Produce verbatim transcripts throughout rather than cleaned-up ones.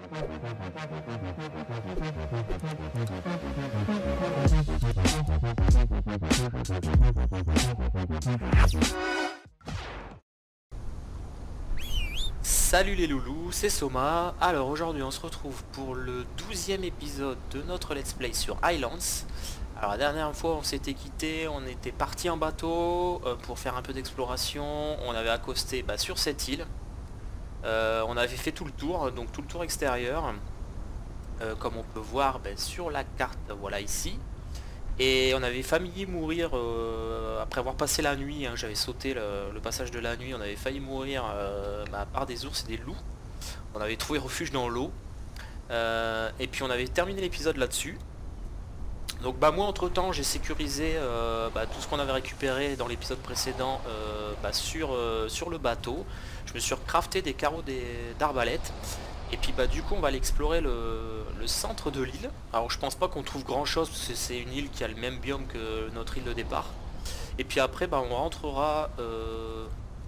Salut les loulous, c'est Soma. Alors aujourd'hui on se retrouve pour le douzième épisode de notre let's play sur Highlands. Alors la dernière fois on s'était quitté, on était parti en bateau euh, pour faire un peu d'exploration. On avait accosté bah, sur cette île. Euh, on avait fait tout le tour, donc tout le tour extérieur. Euh, comme on peut voir bah, sur la carte, voilà ici. Et on avait failli mourir euh, après avoir passé la nuit, hein, j'avais sauté le, le passage de la nuit, on avait failli mourir euh, bah, par des ours et des loups. On avait trouvé refuge dans l'eau. Euh, et puis on avait terminé l'épisode là-dessus. Donc bah moi entre temps j'ai sécurisé euh, bah, tout ce qu'on avait récupéré dans l'épisode précédent euh, bah, sur, euh, sur le bateau. Je me suis recrafté des carreaux d'arbalète. Et puis bah du coup on va aller explorer le, le centre de l'île. Alors je pense pas qu'on trouve grand chose parce que c'est une île qui a le même biome que notre île de départ. Et puis après bah on rentrera euh,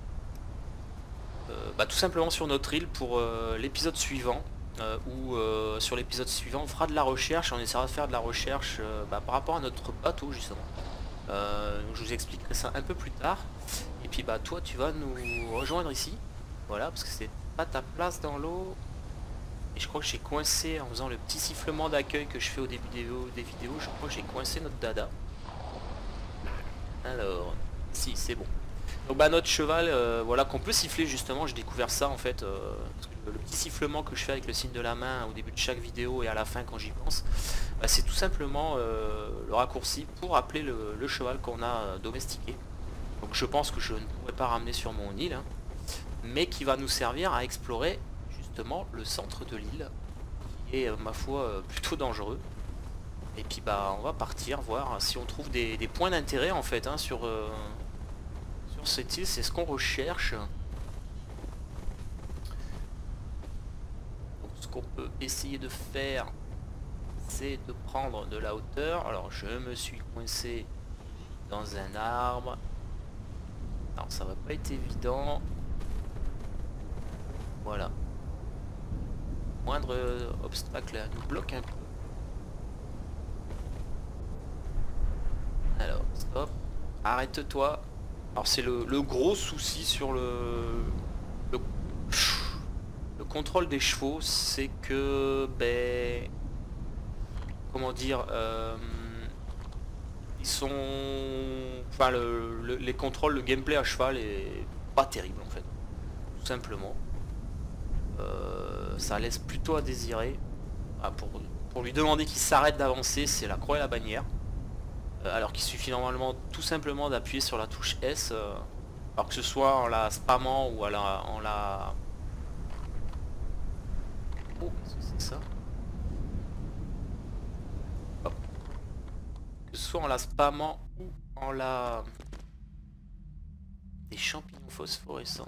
euh, bah, tout simplement sur notre île pour euh, l'épisode suivant. Euh, où euh, sur l'épisode suivant on fera de la recherche. On essaiera de faire de la recherche euh, bah, par rapport à notre bateau justement. Euh, donc je vous expliquerai ça un peu plus tard. Et puis bah toi tu vas nous rejoindre ici. Voilà parce que c'est pas ta place dans l'eau. Et je crois que j'ai coincé en faisant le petit sifflement d'accueil que je fais au début des vidéos, des vidéos je crois que j'ai coincé notre dada. Alors, si c'est bon. Donc bah notre cheval, euh, voilà qu'on peut siffler justement, j'ai découvert ça en fait. Euh, parce que le, le petit sifflement que je fais avec le signe de la main au début de chaque vidéo et à la fin quand j'y pense, bah, c'est tout simplement euh, le raccourci pour appeler le, le cheval qu'on a euh, domestiqué. Donc je pense que je ne pourrais pas ramener sur mon île, hein, mais qui va nous servir à explorer justement le centre de l'île qui est euh, ma foi euh, plutôt dangereux. Et puis bah on va partir voir si on trouve des, des points d'intérêt en fait hein, sur, euh, sur cette île, c'est ce qu'on recherche. Donc, ce qu'on peut essayer de faire c'est de prendre de la hauteur. Alors je me suis coincé dans un arbre. Alors ça va pas être évident. Voilà. Moindre obstacle nous bloque un peu. Alors, stop. Arrête-toi. Alors c'est le, le gros souci sur le, le, le contrôle des chevaux, c'est que, ben, comment dire, euh, ils sont, enfin le, le, les contrôles, le gameplay à cheval est pas terrible en fait, tout simplement. Euh, ça laisse plutôt à désirer. Ah, pour, pour lui demander qu'il s'arrête d'avancer, c'est la croix et la bannière. Euh, alors qu'il suffit normalement tout simplement d'appuyer sur la touche S. Euh, alors que ce soit en la spammant ou à la, en la... Oh, qu'est-ce que c'est ça? Hop. Que ce soit en la spammant ou en la... Des champignons phosphorescents.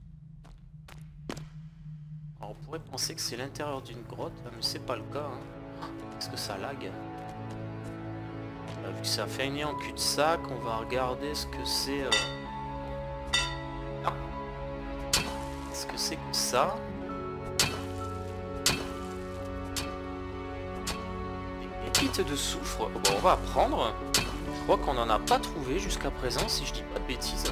Alors on pourrait penser que c'est l'intérieur d'une grotte, mais c'est pas le cas. Hein. Est-ce que ça lag? Là, vu que ça fait une en cul-de-sac, on va regarder ce que c'est. Euh... Ah. Qu'est-ce que c'est que ça? Des pépites de soufre. Bon, on va apprendre. Je crois qu'on n'en a pas trouvé jusqu'à présent, si je dis pas de bêtises.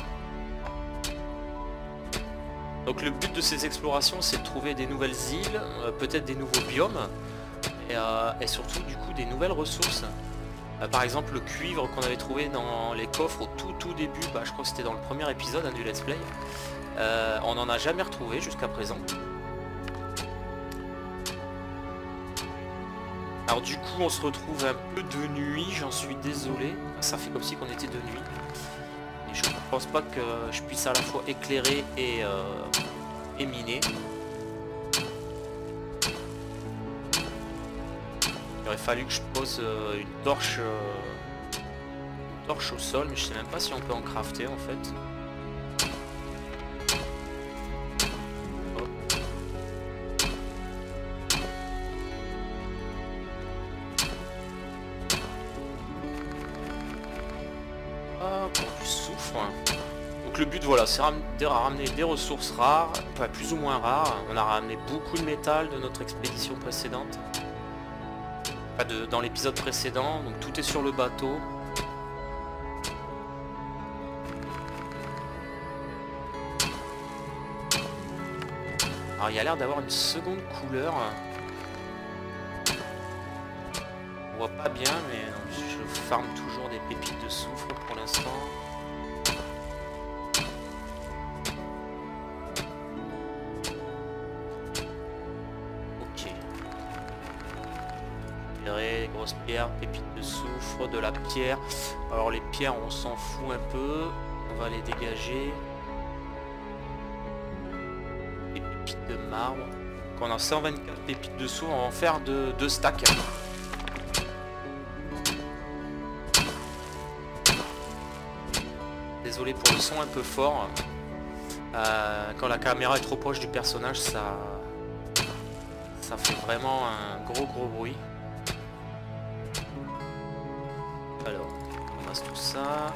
Donc le but de ces explorations c'est de trouver des nouvelles îles, euh, peut-être des nouveaux biomes et, euh, et surtout du coup des nouvelles ressources. Euh, par exemple le cuivre qu'on avait trouvé dans les coffres au tout tout début, bah, je crois que c'était dans le premier épisode hein, du let's play. Euh, on n'en a jamais retrouvé jusqu'à présent. Alors du coup on se retrouve un peu de nuit, j'en suis désolé. Ça fait comme si qu'on était de nuit. Je ne pense pas que je puisse à la fois éclairer et, euh, et miner. Il aurait fallu que je pose euh, une torche euh, une torche au sol, mais je sais même pas si on peut en crafter en fait. Hop. Ah, pour du soufre. Donc Donc le but, voilà, c'est de ramener des ressources rares, enfin plus ou moins rares. On a ramené beaucoup de métal de notre expédition précédente. Enfin, de, dans l'épisode précédent, donc tout est sur le bateau. Alors il y a l'air d'avoir une seconde couleur. On voit pas bien, mais je farme toujours des pépites de soufre pour l'instant. Ok. Grosse pierre, pépites de soufre, de la pierre. Alors les pierres, on s'en fout un peu. On va les dégager. Les pépites de marbre. Quand on a cent vingt-quatre pépites de soufre, on va en faire deux, deux stacks. Désolé pour le son un peu fort. Euh, quand la caméra est trop proche du personnage, ça, ça fait vraiment un gros gros bruit. Alors, on ramasse tout ça.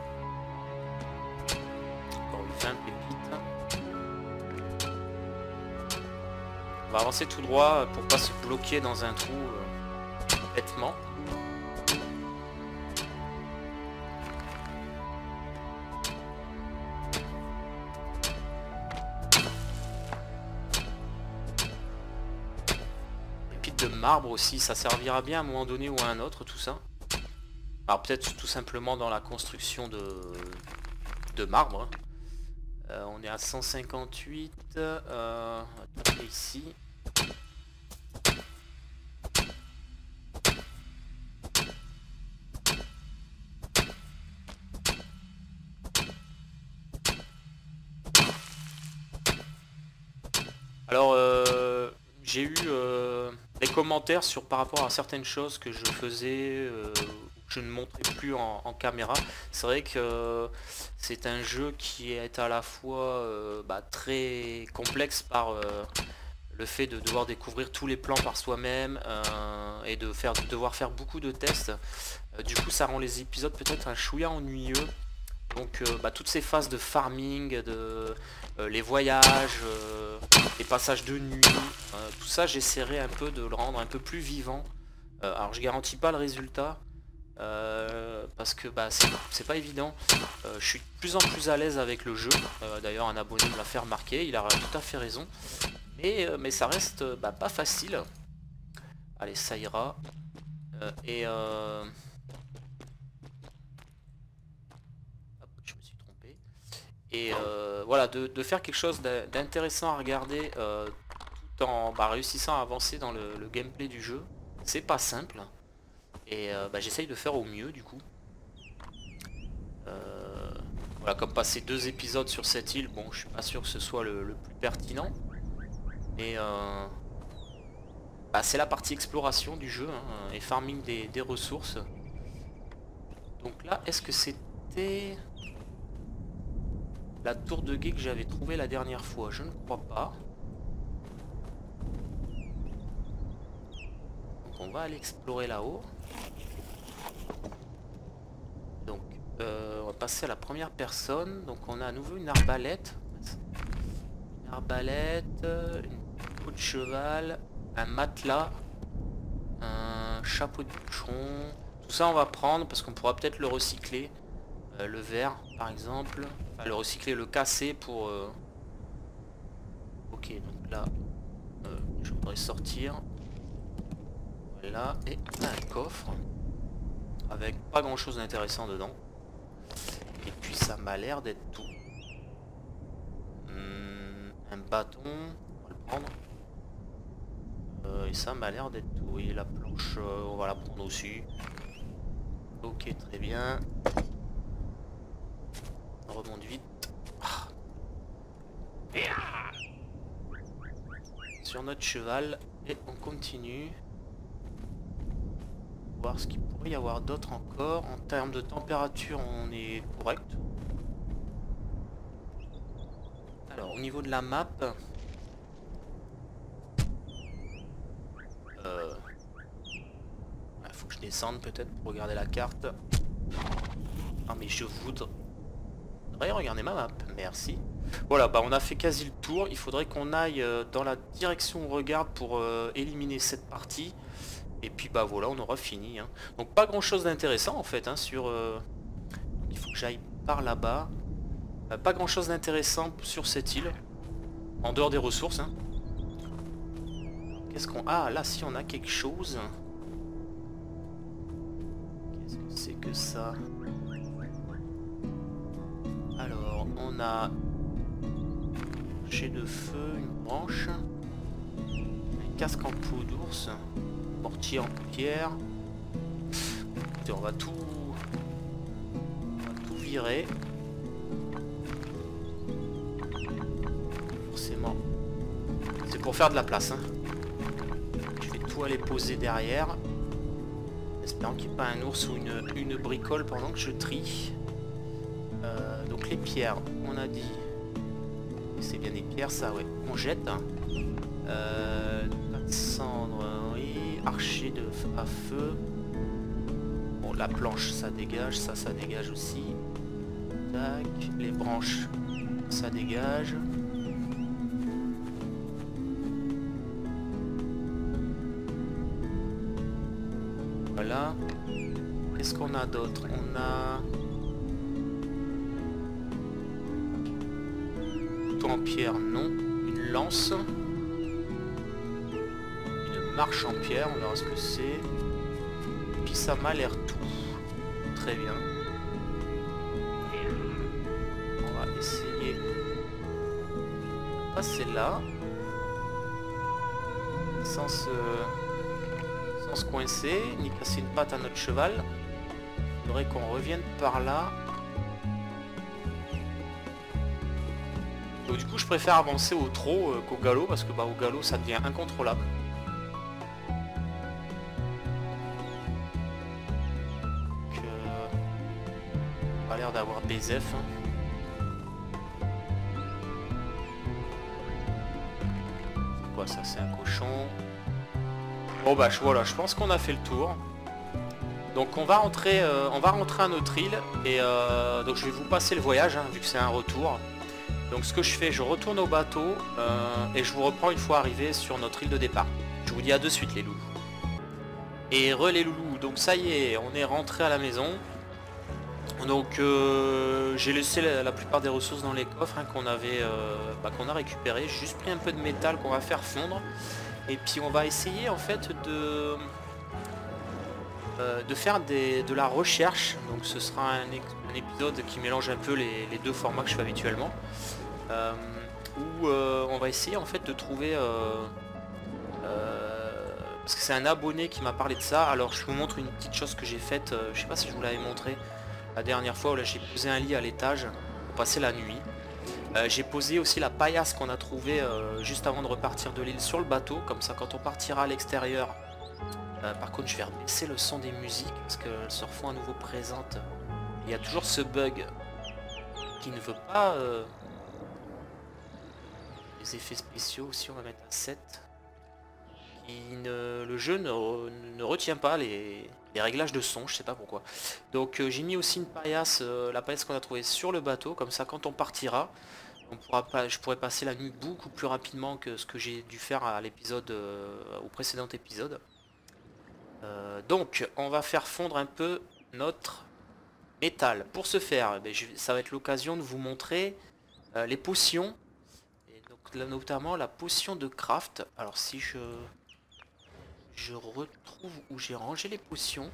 Encore vingt pépites. On va avancer tout droit pour pas se bloquer dans un trou euh, bêtement. Pépites de marbre aussi, ça servira bien à un moment donné ou à un autre, tout ça. Alors peut-être tout simplement dans la construction de, de marbre. Hein. Euh, on est à cent cinquante-huit. Euh, on va taper ici. Alors euh, j'ai eu euh, des commentaires sur par rapport à certaines choses que je faisais. Euh, je ne montrais plus en, en caméra. C'est vrai que euh, c'est un jeu qui est à la fois euh, bah, très complexe par euh, le fait de devoir découvrir tous les plans par soi-même euh, et de, faire, de devoir faire beaucoup de tests. Euh, du coup ça rend les épisodes peut-être un chouïa ennuyeux. Donc euh, bah, toutes ces phases de farming, de, euh, les voyages, euh, les passages de nuit, euh, tout ça j'essaierai un peu de le rendre un peu plus vivant. Euh, alors je garantis pas le résultat. Euh, parce que bah, c'est pas évident. Euh, je suis de plus en plus à l'aise avec le jeu. Euh, D'ailleurs un abonné me l'a fait remarquer, il a tout à fait raison. Mais, euh, mais ça reste bah, pas facile. Allez, ça ira. Euh, et euh... Hop, je me suis trompé. Et euh, voilà, de, de faire quelque chose d'intéressant à regarder euh, tout en bah, réussissant à avancer dans le, le gameplay du jeu. C'est pas simple. Et euh, bah, j'essaye de faire au mieux du coup. Euh, voilà, comme passer deux épisodes sur cette île, bon je suis pas sûr que ce soit le, le plus pertinent. Mais euh, bah, c'est la partie exploration du jeu hein, et farming des, des ressources. Donc là, est-ce que c'était la tour de guet que j'avais trouvée la dernière fois? Je ne crois pas. Donc on va aller explorer là-haut. Donc euh, on va passer à la première personne. Donc on a à nouveau une arbalète. Une arbalète, une peau de cheval, un matelas, un chapeau de bûcheron. Tout ça on va prendre parce qu'on pourra peut-être le recycler. Euh, le verre par exemple. Enfin le recycler, le casser pour... Euh... Ok, donc là euh, je pourrais sortir. Voilà, et un coffre. Avec pas grand chose d'intéressant dedans. Et puis ça m'a l'air d'être tout. Hum, un bâton, on va le prendre. Euh, et ça m'a l'air d'être tout. Et la planche, euh, on va la prendre aussi. Ok, très bien. On remonte vite. Ah. Sur notre cheval. Et on continue. Voir ce qu'il pourrait y avoir d'autre encore. En termes de température, on est correct. Alors, au niveau de la map, euh, il faut que je descende peut-être pour regarder la carte. Ah mais je voudrais, faudrait regarder ma map, merci. Voilà, bah on a fait quasi le tour. Il faudrait qu'on aille euh, dans la direction où on regarde pour euh, éliminer cette partie. Et puis bah voilà, on aura fini. Hein. Donc pas grand chose d'intéressant en fait hein, sur... Euh... Il faut que j'aille par là-bas. Euh, pas grand chose d'intéressant sur cette île. En dehors des ressources. Hein. Qu'est-ce qu'on... Ah là si on a quelque chose. Qu'est-ce que c'est que ça? Alors on a... de feu, une branche, un casque en peau d'ours, mortier en pierre. Écoutez, on va tout, on va tout virer. Forcément, c'est pour faire de la place. Hein. Je vais tout aller poser derrière, espérant qu'il n'y ait pas un ours ou une, une bricole pendant que je trie. Euh, donc les pierres, on a dit. C'est bien des pierres ça, ouais. On jette. Euh, cendre, oui. Archer de à feu. Bon, la planche, ça dégage. Ça, ça dégage aussi. Tac. Les branches, ça dégage. Voilà. Qu'est-ce qu'on a d'autre? On a... en pierre, non. Une lance. Une marche en pierre, on verra ce que c'est. Puis ça m'a l'air tout. Très bien. On va essayer de passer là. Sans se... sans se coincer, ni casser une patte à notre cheval. Il faudrait qu'on revienne par là. Donc du coup je préfère avancer au trot euh, qu'au galop parce que bah au galop ça devient incontrôlable. Donc euh, pas l'air d'avoir des F. Hein. C'est quoi ça? C'est un cochon. Bon bah voilà, je pense qu'on a fait le tour. Donc on va rentrer, euh, on va rentrer à notre île et euh, donc je vais vous passer le voyage hein, vu que c'est un retour. Donc ce que je fais, je retourne au bateau euh, et je vous reprends une fois arrivé sur notre île de départ. Je vous dis à de suite les loulous. Et re les loulous, donc ça y est, on est rentré à la maison. Donc euh, j'ai laissé la, la plupart des ressources dans les coffres hein, qu'on avait, euh, bah, qu'on a récupéré. J'ai juste pris un peu de métal qu'on va faire fondre. Et puis on va essayer en fait de, euh, de faire des, de la recherche. Donc ce sera un, un épisode qui mélange un peu les, les deux formats que je fais habituellement. Euh, où euh, on va essayer en fait de trouver euh, euh, parce que c'est un abonné qui m'a parlé de ça. Alors je vous montre une petite chose que j'ai faite, euh, je sais pas si je vous l'avais montré la dernière fois, où là j'ai posé un lit à l'étage pour passer la nuit. Euh, j'ai posé aussi la paillasse qu'on a trouvée euh, juste avant de repartir de l'île sur le bateau, comme ça quand on partira à l'extérieur. Euh, par contre je vais baisser le son des musiques parce qu'elles se refont à nouveau présentes. Il y a toujours ce bug qui ne veut pas euh, les effets spéciaux aussi, on va mettre à sept. Qui ne, le jeu ne, ne retient pas les, les réglages de son, je sais pas pourquoi. Donc euh, j'ai mis aussi une paillasse, euh, la paillasse qu'on a trouvée sur le bateau, comme ça quand on partira, on pourra pas, je pourrais passer la nuit beaucoup plus rapidement que ce que j'ai dû faire à l'épisode, euh, au précédent épisode. Euh, donc on va faire fondre un peu notre métal. Pour ce faire, eh je, ça va être l'occasion de vous montrer euh, les potions. Et donc là, notamment la potion de craft. Alors si je... Je retrouve où j'ai rangé les potions.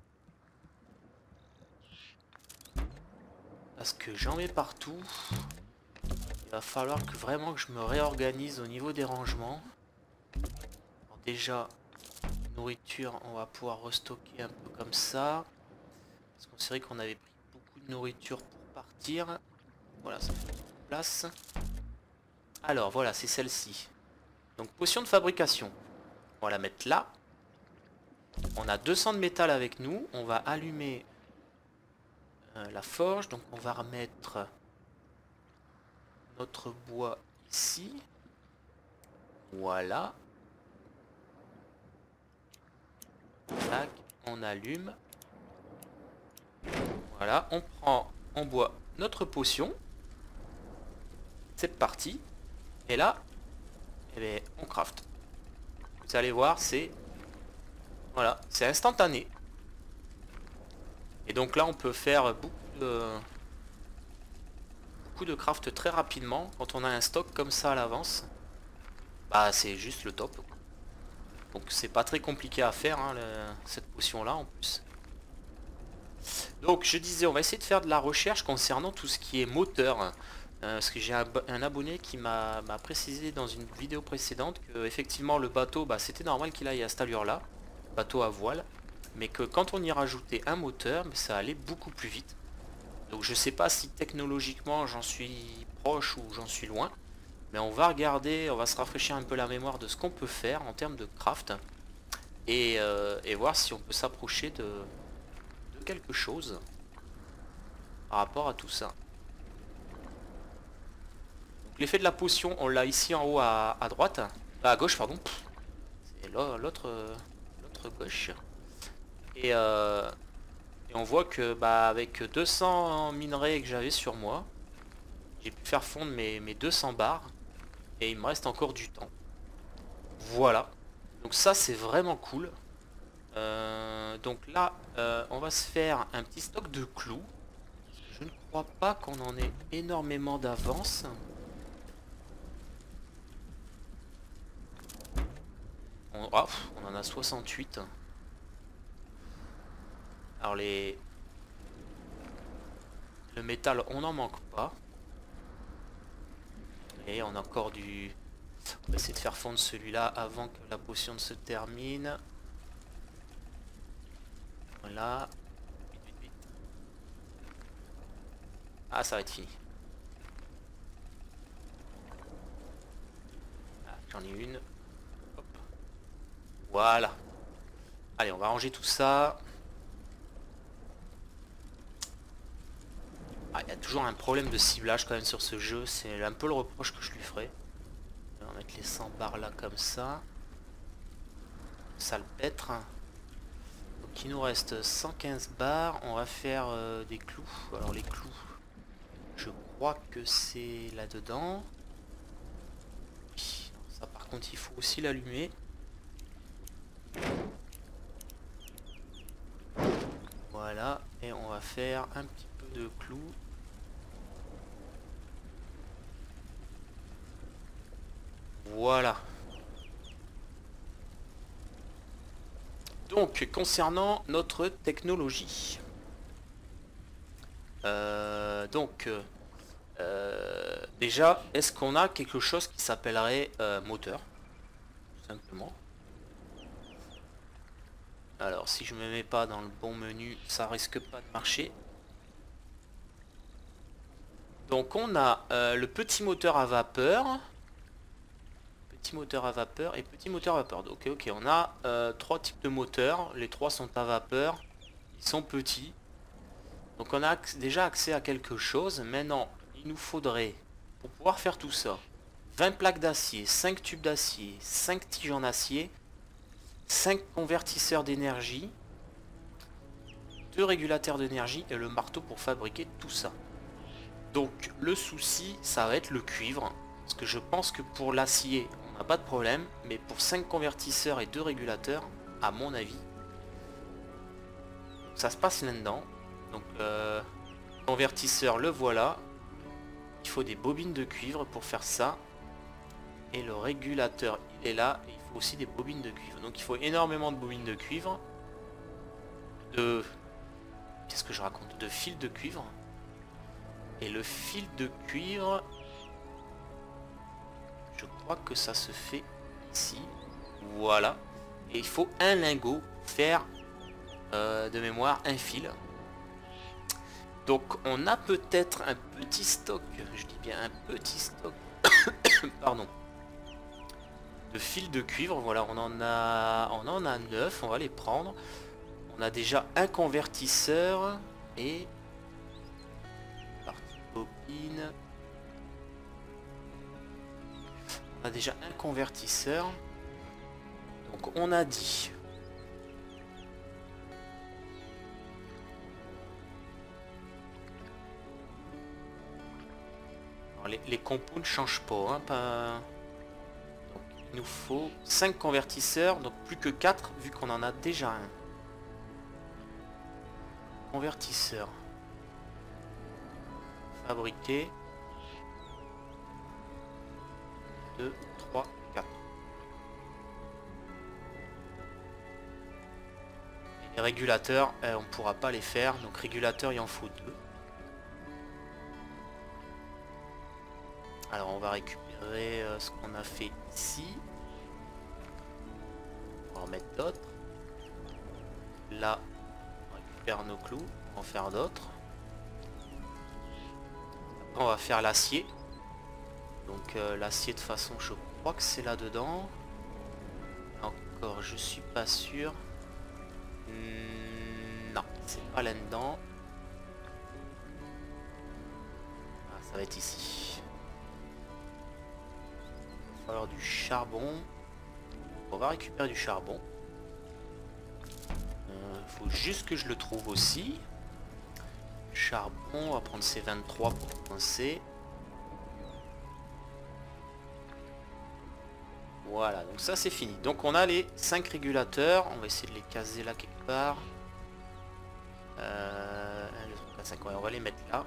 Parce que j'en mets partout. Il va falloir que vraiment que je me réorganise au niveau des rangements. Alors déjà, nourriture, on va pouvoir restocker un peu comme ça. Parce qu'on sait qu'on avait pris beaucoup de nourriture pour partir. Voilà, ça fait de place. Alors voilà, c'est celle-ci. Donc potion de fabrication. On va la mettre là. On a deux cents de métal avec nous. On va allumer euh, la forge. Donc on va remettre notre bois ici. Voilà. Tac, on allume. Voilà, on prend en bois notre potion. C'est parti. Et là, eh bien, on craft. Vous allez voir, c'est... Voilà, c'est instantané. Et donc là, on peut faire beaucoup de... beaucoup de craft très rapidement. Quand on a un stock comme ça à l'avance, bah c'est juste le top. Donc c'est pas très compliqué à faire, hein, le... cette potion-là en plus. Donc je disais, on va essayer de faire de la recherche concernant tout ce qui est moteur. Euh, parce que j'ai un, un abonné qui m'a précisé dans une vidéo précédente que effectivement le bateau, bah, c'était normal qu'il aille à cette allure-là, bateau à voile, mais que quand on y rajoutait un moteur, ça allait beaucoup plus vite. Donc je sais pas si technologiquement j'en suis proche ou j'en suis loin, mais on va regarder, on va se rafraîchir un peu la mémoire de ce qu'on peut faire en termes de craft et, euh, et voir si on peut s'approcher de, de quelque chose par rapport à tout ça. L'effet de la potion, on l'a ici en haut à, à droite, à gauche pardon. C'est l'autre l'autre gauche. Et, euh, et on voit que bah, avec deux cents minerais que j'avais sur moi, j'ai pu faire fondre mes, mes deux cents barres et il me reste encore du temps. Voilà. Donc ça c'est vraiment cool. Euh, donc là, euh, on va se faire un petit stock de clous. Je ne crois pas qu'on en ait énormément d'avance. On, oh, on en a soixante-huit. Alors les... Le métal, on n'en manque pas. Et on a encore du... On va essayer de faire fondre celui-là avant que la potion ne se termine. Voilà. Vite, vite, vite. Ah, ça va être fini. Ah, j'en ai une. Hop. Voilà. Allez, on va ranger tout ça. Ah, il y a toujours un problème de ciblage quand même sur ce jeu. C'est un peu le reproche que je lui ferai. On va mettre les cent barres là comme ça. Salpêtre. Donc il nous reste cent quinze barres. On va faire euh, des clous. Alors les clous, je crois que c'est là-dedans. Oui, ça par contre il faut aussi l'allumer. Voilà. Et on va faire un petit peu de clous. Voilà. Donc, concernant notre technologie. Euh, donc, euh, déjà, est-ce qu'on a quelque chose qui s'appellerait euh, moteur? Tout simplement. Alors, si je me mets pas dans le bon menu, ça risque pas de marcher. Donc, on a euh, le petit moteur à vapeur. Petit moteur à vapeur et petit moteur à vapeur. Ok, ok, on a euh, trois types de moteurs. Les trois sont à vapeur. Ils sont petits. Donc on a déjà accès à quelque chose. Maintenant, il nous faudrait, pour pouvoir faire tout ça, vingt plaques d'acier, cinq tubes d'acier, cinq tiges en acier, cinq convertisseurs d'énergie, deux régulateurs d'énergie et le marteau pour fabriquer tout ça. Donc le souci, ça va être le cuivre. Parce que je pense que pour l'acier, on n'a pas de problème. Mais pour cinq convertisseurs et deux régulateurs, à mon avis, ça se passe là-dedans. Donc, euh, convertisseur, le voilà. Il faut des bobines de cuivre pour faire ça. Et le régulateur, il est là. Et il faut aussi des bobines de cuivre. Donc, il faut énormément de bobines de cuivre. De... Qu'est-ce que je raconte? De fils de cuivre. Et le fil de cuivre... Je crois que ça se fait ici. Voilà. Et il faut un lingot pour faire euh, de mémoire un fil. Donc on a peut-être un petit stock, je dis bien un petit stock, pardon, de fils de cuivre. Voilà, on en a, on en a neuf, on va les prendre. On a déjà un convertisseur et partie bobine. On a déjà un convertisseur. Donc on a dit. les compos ne changent pas, hein, pas... Donc, il nous faut cinq convertisseurs, donc plus que quatre vu qu'on en a déjà un. Convertisseur. Fabriquer. deux, trois, quatre. Et les régulateurs, euh, on ne pourra pas les faire, donc régulateurs il en faut deux. Alors on va récupérer euh, ce qu'on a fait ici. On va en mettre d'autres. Là, on récupère nos clous, on va en faire d'autres. Après on va faire l'acier. Donc euh, l'acier de façon, je crois que c'est là-dedans. Encore, je suis pas sûr. Hmm, non, c'est pas là-dedans. Ah, ça va être ici. Il va falloir du charbon. On va récupérer du charbon. Il euh, faut juste que je le trouve aussi. Charbon, on va prendre C vingt-trois pour commencer. Voilà, donc ça c'est fini. Donc on a les cinq régulateurs. On va essayer de les caser là quelque part. Euh, un, deux, trois, quatre, cinq, ouais, on va les mettre là.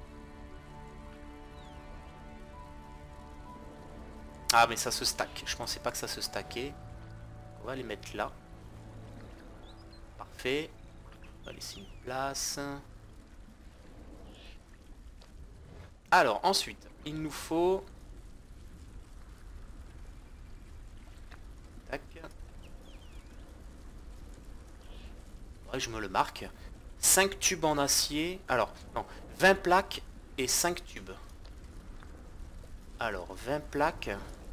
Ah mais ça se stack. Je pensais pas que ça se stackait. On va les mettre là. Parfait. On va laisser une place. Alors ensuite, il nous faut... Tac. Ouais, je me le marque. cinq tubes en acier. Alors, non, vingt plaques et cinq tubes. Alors, vingt plaques.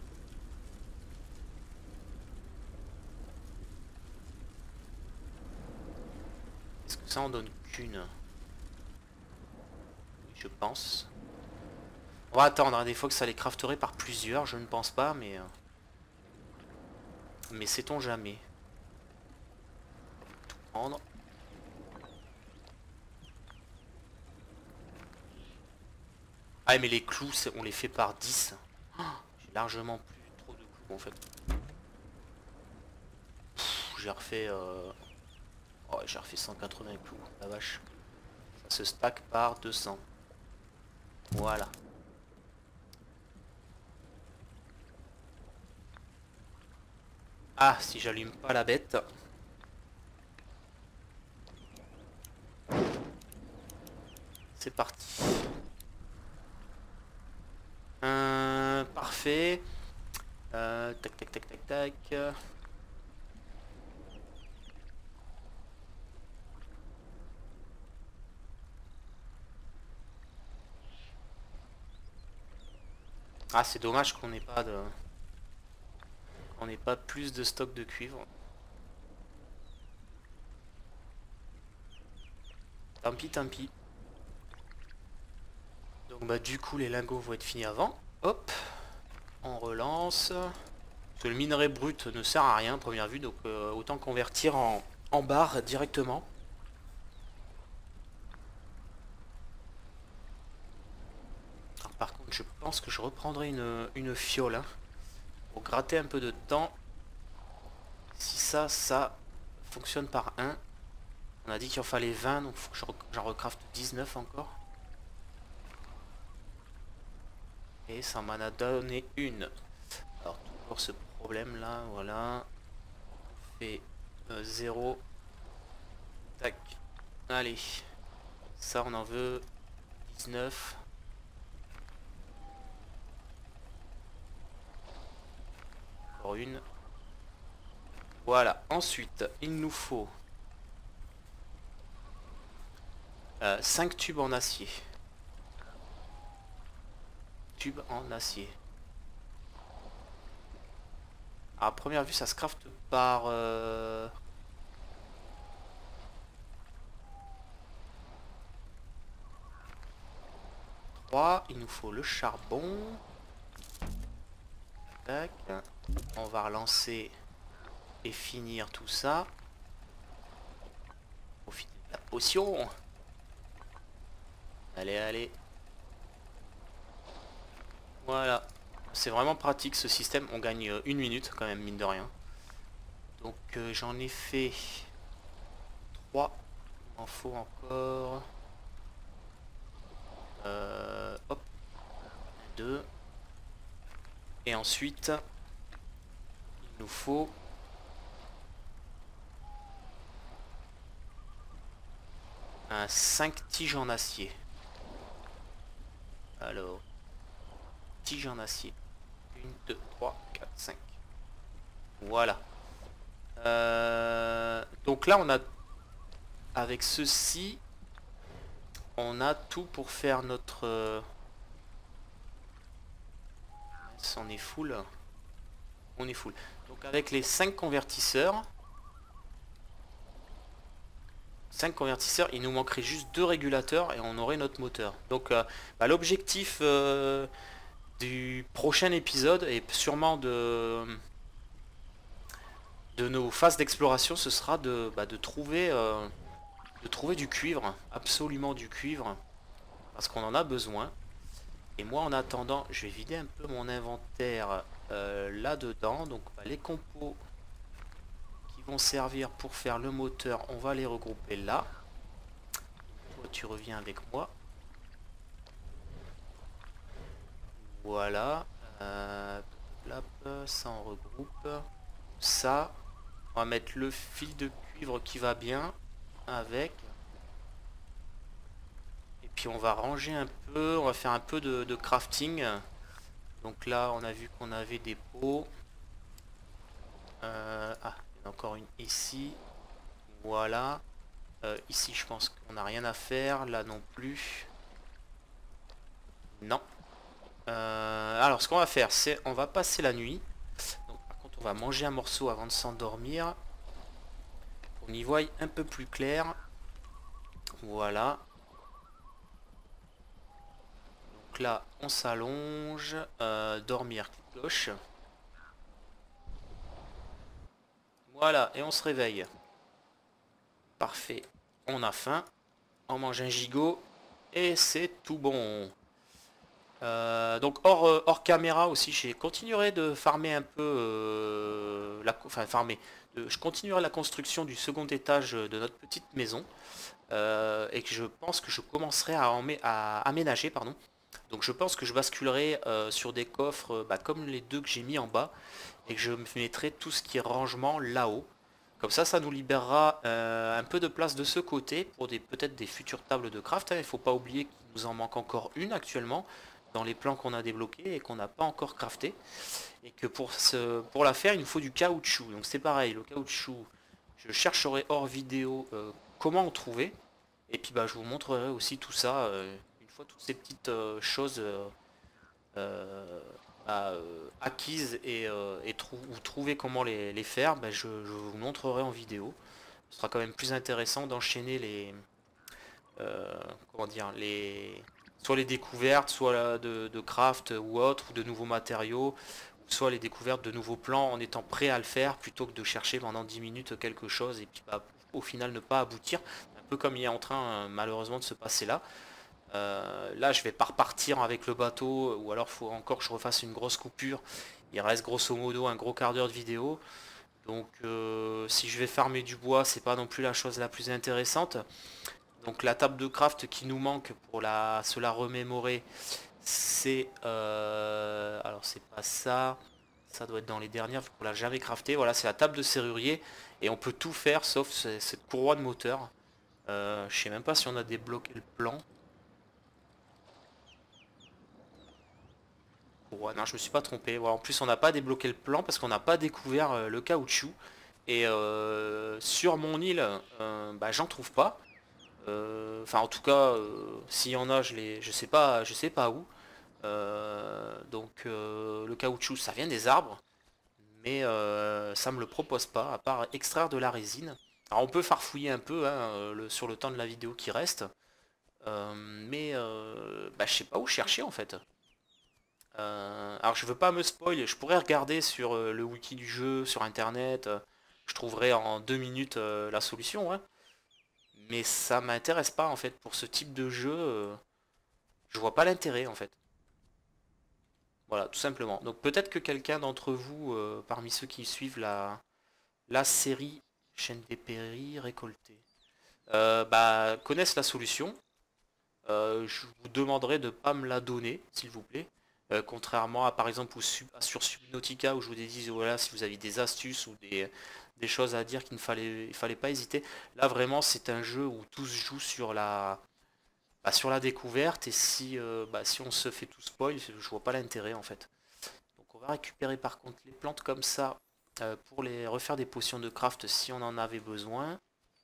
Est-ce que ça en donne qu'une? Oui, je pense. On va attendre, hein, des fois que ça les crafterait par plusieurs, je ne pense pas, mais... Euh... Mais sait-on jamais. Tout prendre. Ah mais les clous, on les fait par dix. Oh, j'ai largement plus trop de clous en fait. J'ai refait... Euh... Oh, j'ai refait cent quatre-vingts clous, la vache. Ça se stack par deux cents. Voilà. Ah, si j'allume pas la bête. C'est parti. Euh, parfait. Euh, tac, tac, tac, tac, tac. Ah, c'est dommage qu'on n'ait pas de... On n'ait pas plus de stock de cuivre. Tant pis, tant pis. Donc bah du coup les lingots vont être finis avant. Hop, on relance. Parce que le minerai brut ne sert à rien à première vue, donc euh, autant convertir en, en barre directement. Alors, par contre je pense que je reprendrai une, une fiole hein, pour gratter un peu de temps. Si ça, ça fonctionne par un. On a dit qu'il en fallait vingt, donc il faut que j'en recrafte dix-neuf encore. Et ça m'en a donné une. Alors toujours ce problème là, voilà. On fait euh, zéro. Tac. Allez. Ça on en veut dix-neuf. Encore une. Voilà. Ensuite, il nous faut euh, cinq tubes en acier. Tubes en acier. À première vue, ça se crafte par... Euh... trois. Il nous faut le charbon. Tac. On va relancer et finir tout ça. Profiter de la potion. Allez, allez. Voilà. C'est vraiment pratique ce système. On gagne euh, une minute quand même, mine de rien. Donc euh, j'en ai fait trois. Il en faut encore. Euh, hop. Deux. Et ensuite, il nous faut un cinq tiges en acier. Alors, tiges en acier. un, deux, trois, quatre, cinq. Voilà. Euh, donc là, on a, avec ceci, on a tout pour faire notre... Euh, on est full. On est full. Donc avec les cinq convertisseurs, cinq convertisseurs, il nous manquerait juste deux régulateurs et on aurait notre moteur. Donc euh, bah, l'objectif euh, du prochain épisode et sûrement de, de nos phases d'exploration, ce sera de, bah, de, trouver, euh, de trouver du cuivre, absolument du cuivre, parce qu'on en a besoin. Et moi en attendant, je vais vider un peu mon inventaire euh, là-dedans. Donc bah, les compos qui vont servir pour faire le moteur, on va les regrouper là. Toi, tu reviens avec moi. Voilà. Euh, ça on regroupe. Ça, on va mettre le fil de cuivre qui va bien avec. Et puis on va ranger un peu, on va faire un peu de, de crafting. Donc là, on a vu qu'on avait des pots. Euh, ah, il y en a encore une ici. Voilà. Euh, ici, je pense qu'on n'a rien à faire. Là non plus. Non. Euh, alors, ce qu'on va faire, c'est on va passer la nuit. Donc, par contre, on va manger un morceau avant de s'endormir. On y voit un peu plus clair. Voilà. Donc là, on s'allonge. Euh, dormir, cloche. Voilà, et on se réveille. Parfait. On a faim. On mange un gigot. Et c'est tout bon. Euh, donc hors, euh, hors caméra aussi, je continuerai de farmer un peu, euh, la, enfin farmer, de- je continuerai la construction du second étage de notre petite maison euh, et que je pense que je commencerai à, emmé- à aménager, pardon. Donc je pense que je basculerai euh, sur des coffres euh, bah, comme les deux que j'ai mis en bas et que je mettrai tout ce qui est rangement là-haut. Comme ça, ça nous libérera euh, un peu de place de ce côté pour des peut-être des futures tables de craft, hein. Il ne faut pas oublier qu'il nous en manque encore une actuellement dans les plans qu'on a débloqués et qu'on n'a pas encore crafté. Et que pour, ce, pour la faire, il nous faut du caoutchouc. Donc c'est pareil, le caoutchouc, je chercherai hors vidéo euh, comment en trouver. Et puis bah, je vous montrerai aussi tout ça, euh, une fois toutes ces petites euh, choses euh, euh, bah, euh, acquises et, euh, et trou ou trouver comment les, les faire, bah, je, je vous montrerai en vidéo. Ce sera quand même plus intéressant d'enchaîner les, euh, comment dire, les, soit les découvertes, soit de, de craft ou autre, ou de nouveaux matériaux, soit les découvertes de nouveaux plans en étant prêt à le faire, plutôt que de chercher pendant dix minutes quelque chose et puis bah, au final ne pas aboutir, un peu comme il est en train euh, malheureusement de se passer là. Euh, là je vais pas repartir avec le bateau, ou alors il faut encore que je refasse une grosse coupure. Il reste grosso modo un gros quart d'heure de vidéo. Donc euh, si je vais farmer du bois, c'est pas non plus la chose la plus intéressante. Donc la table de craft qui nous manque pour la, se la remémorer, c'est... Euh, alors c'est pas ça, ça doit être dans les dernières, qu'on l'a jamais crafté. Voilà, c'est la table de serrurier et on peut tout faire sauf cette courroie de moteur. Euh, je sais même pas si on a débloqué le plan. Ouais, non, je me suis pas trompé. Voilà, en plus, on n'a pas débloqué le plan parce qu'on n'a pas découvert euh, le caoutchouc. Et euh, sur mon île, euh, bah, j'en trouve pas. Euh, Enfin, en tout cas, euh, s'il y en a, je les, je sais pas, je sais pas où. Euh, donc, euh, le caoutchouc, ça vient des arbres, mais euh, ça me le propose pas, à part extraire de la résine. Alors, on peut farfouiller un peu hein, euh, le- sur le temps de la vidéo qui reste, euh, mais euh, bah, je sais pas où chercher en fait. Euh, alors je veux pas me spoil, je pourrais regarder sur euh, le wiki du jeu, sur internet, euh, je trouverai en deux minutes euh, la solution, hein. Mais ça m'intéresse pas en fait pour ce type de jeu, euh, je vois pas l'intérêt en fait. Voilà, tout simplement. Donc peut-être que quelqu'un d'entre vous, euh, parmi ceux qui suivent la, la série chaîne des péris récoltées, euh, bah, connaissent la solution. Euh, je vous demanderai de ne pas me la donner, s'il vous plaît. Euh, contrairement à par exemple au sub- à sur Subnautica où je vous ai dit voilà si vous avez des astuces ou des, des choses à dire qu'il ne fallait, il fallait pas hésiter. Là vraiment c'est un jeu où tout se joue sur la, bah, sur la découverte et si, euh, bah, si on se fait tout spoil, je vois pas l'intérêt en fait. Donc on va récupérer par contre les plantes comme ça euh, pour les refaire des potions de craft si on en avait besoin.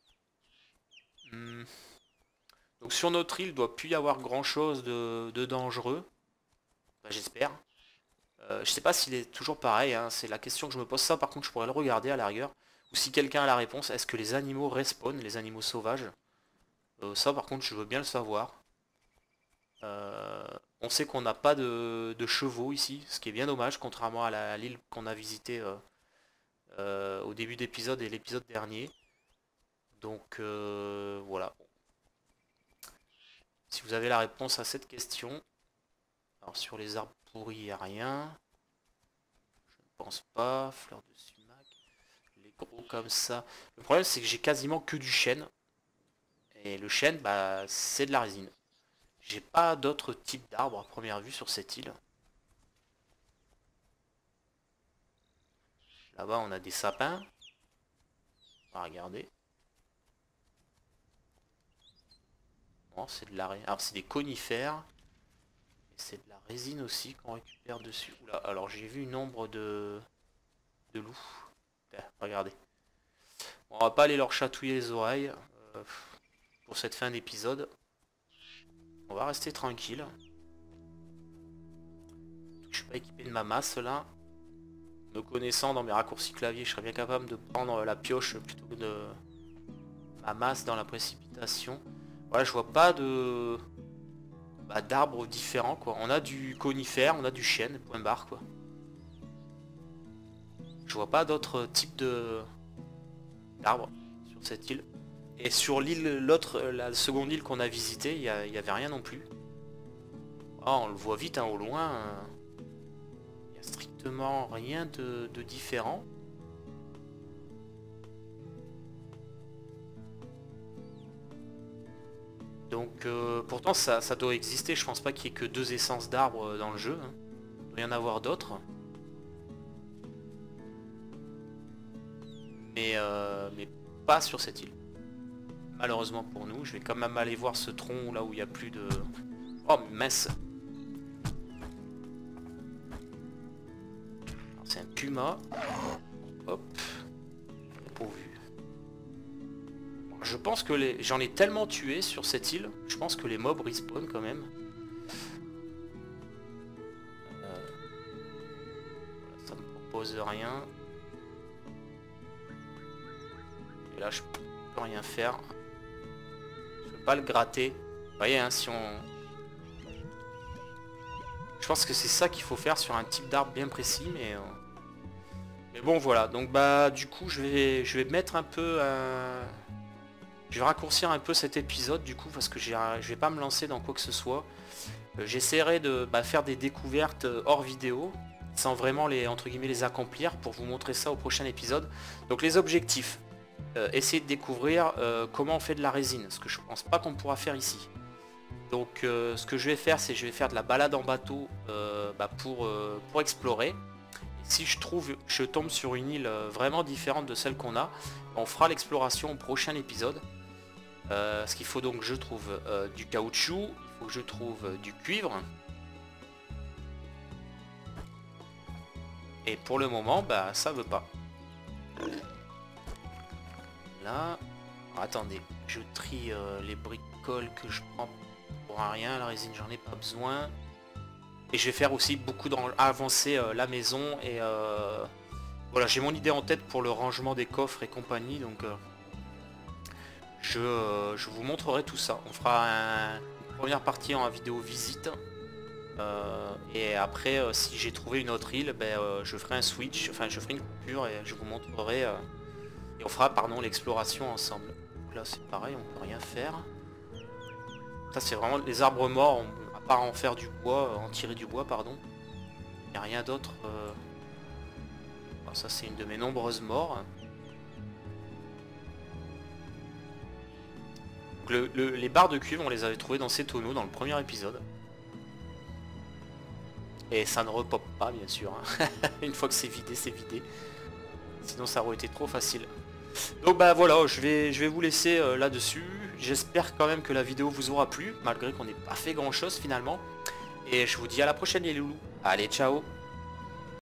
Hmm. Donc sur notre île, il doit plus y avoir grand chose de, de dangereux. Enfin, j'espère. Euh, je sais pas s'il est toujours pareil, hein, c'est la question que je me pose. Ça par contre je pourrais le regarder à la rigueur. Ou si quelqu'un a la réponse, est-ce que les animaux respawnent, les animaux sauvages? Euh, Ça par contre je veux bien le savoir. Euh, on sait qu'on n'a pas de, de chevaux ici, ce qui est bien dommage, contrairement à la- à l'île qu'on a visitée euh, euh, au début d'épisode et l'épisode dernier. Donc euh, voilà. Si vous avez la réponse à cette question. Alors sur les arbres pourris, il n'y a rien. Je ne pense pas. Fleurs de sumac. Les gros comme ça. Le problème c'est que j'ai quasiment que du chêne. Et le chêne, bah, c'est de la résine. J'ai pas d'autres types d'arbres à première vue sur cette île. Là-bas on a des sapins. On va regarder. Bon, c'est de la ré... Alors c'est des conifères. Et c'est de la résine aussi qu'on récupère dessus. Oula, alors j'ai vu une ombre de, de loup. Tiens, regardez. Bon, on va pas aller leur chatouiller les oreilles euh, pour cette fin d'épisode. On va rester tranquille. Je suis pas équipé de ma masse là. Me connaissant dans mes raccourcis clavier, je serais bien capable de prendre la pioche plutôt que de ma masse dans la précipitation. Voilà, je vois pas de bah, d'arbres différents quoi. On a du conifère, on a du chêne, point barre quoi. Je vois pas d'autres types de d'arbres sur cette île. Et sur l'île, l'autre, la seconde île qu'on a visitée, il n'y avait rien non plus. Oh, on le voit vite hein, au loin. Il n'y a strictement rien de, de différent. Donc euh, pourtant ça, ça doit exister, je pense pas qu'il y ait que deux essences d'arbres dans le jeu. Hein. Il doit y en avoir d'autres. Mais, euh, mais pas sur cette île. Malheureusement pour nous, je vais quand même aller voir ce tronc là où il n'y a plus de... Oh mince. C'est un puma. Hop. Pourvu. Je pense que les... j'en ai tellement tué sur cette île, je pense que les mobs respawn quand même. Euh... Voilà, ça me propose rien. Et là je peux rien faire. Je peux pas le gratter. Vous voyez hein, si on... Je pense que c'est ça qu'il faut faire sur un type d'arbre bien précis, mais... Euh... Mais bon voilà, donc bah du coup je vais je vais mettre un peu un... Je vais raccourcir un peu cet épisode du coup parce que je vais pas me lancer dans quoi que ce soit. Euh, J'essaierai de bah, faire des découvertes hors vidéo sans vraiment les entre guillemets les accomplir pour vous montrer ça au prochain épisode. Donc les objectifs. Euh, essayer de découvrir euh, comment on fait de la résine, ce que je pense pas qu'on pourra faire ici. Donc euh, ce que je vais faire c'est je vais faire de la balade en bateau euh, bah, pour, euh, pour explorer. Si je trouve, je tombe sur une île vraiment différente de celle qu'on a, on fera l'exploration au prochain épisode. Euh, ce qu'il faut donc que je trouve euh, du caoutchouc, il faut que je trouve euh, du cuivre. Et pour le moment, bah ça veut pas. Là, alors, attendez, je trie euh, les bricoles que je prends pour un rien, la résine j'en ai pas besoin. Et je vais faire aussi beaucoup d'avancer euh, la maison et euh, voilà, j'ai mon idée en tête pour le rangement des coffres et compagnie, donc euh, je, euh, je vous montrerai tout ça. On fera un, une première partie en vidéo visite euh, et après euh, si j'ai trouvé une autre île, ben, euh, je ferai un switch, enfin je ferai une coupure et je vous montrerai euh, et on fera pardon l'exploration ensemble. Donc là c'est pareil, on peut rien faire. Ça c'est vraiment les arbres morts, on, à part en faire du bois, en tirer du bois pardon. Il n'y a rien d'autre. Euh... Bon, ça c'est une de mes nombreuses morts. Donc, le, le, les barres de cuivre, on les avait trouvées dans ces tonneaux dans le premier épisode. Et ça ne repop pas bien sûr. Hein. Une fois que c'est vidé, c'est vidé. Sinon ça aurait été trop facile. Donc bah voilà, je vais, je vais vous laisser euh, là-dessus. J'espère quand même que la vidéo vous aura plu, malgré qu'on n'ait pas fait grand chose finalement. Et je vous dis à la prochaine les loulous. Allez, ciao!